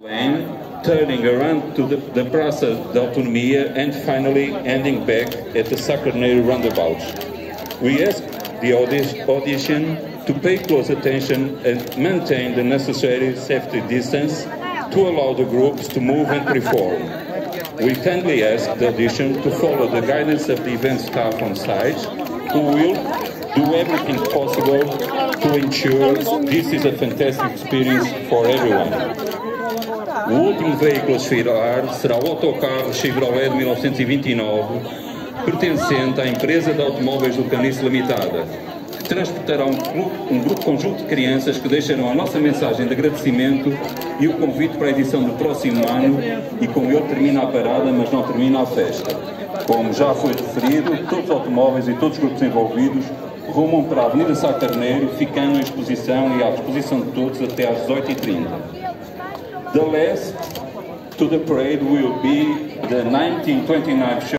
Lane, turning around to the Praça da Autonomia and finally ending back at the Sá Carneiro roundabout. We ask the audition to pay close attention and maintain the necessary safety distance to allow the groups to move and perform. We kindly ask the audition to follow the guidance of the event staff on site, who will do everything possible to ensure this is a fantastic experience for everyone. O último veículo a desfilar será o autocarro Chevrolet de 1929, pertencente à empresa de automóveis do Caniço Limitada, que transportará um conjunto de crianças que deixarão a nossa mensagem de agradecimento e o convite para a edição do próximo ano, e com ele termina a parada, mas não termina a festa. Como já foi referido, todos os automóveis e todos os grupos envolvidos rumam para a Avenida Sá Carneiro, ficando em exposição e à disposição de todos até às 18h30. The last to the parade will be the 1929